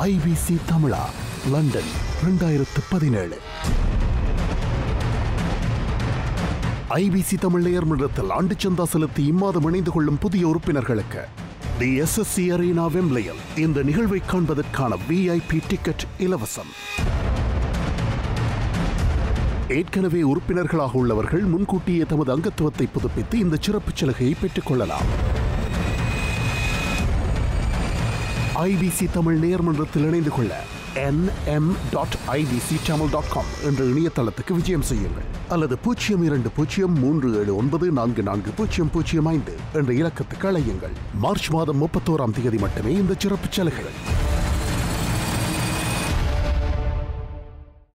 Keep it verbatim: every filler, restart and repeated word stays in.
IBC தமிழா London இரண்டாயிரத்து பதினேழு. IBC Tamil நேர்மன்றத்தில் ஆண்டு சந்தா செலுத்தி இம்மாதம் இணைந்து கொள்ளும் புதிய உறுப்பினர்களுக்கு தி எஸ்எஸ்சி அரீனா வெம்ப்லியில் இந்த நிகழ்வை காண்பதற்கான விஐபி டிக்கெட் இலவசம். ஏற்கனவே உறுப்பினர்களாக உள்ளவர்கள் முன்கூட்டியே தமது அங்கத்துவத்தை புதுப்பித்து இந்த சிறப்பு சலுகையை பெற்றுக் கொள்ளலாம். ஐபிசி தமிழ் நேர்மன்றத்தில் இணைந்து கொள்ள N M dot I P C Tamil dot com என்ற இணையதளத்துக்கு விஜயம் செய்யுங்கள் அல்லது பூஜ்ஜியம் இரண்டு பூஜ்ஜியம் மூன்று ஏழு ஒன்பது நான்கு நான்கு பூஜ்ஜியம் பூஜ்ஜியம் ஐந்து என்ற இலக்கத்துக்கு அழையுங்கள். மார்ச் மாதம் முப்பத்தோராம் தேதி மட்டுமே இந்த சிறப்பு சலுகைகள்.